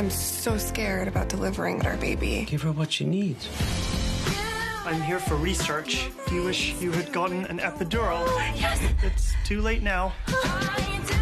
am so scared about delivering our baby. Give her what she needs. I'm here for research. You wish you had gotten an epidural. Yes! It's too late now.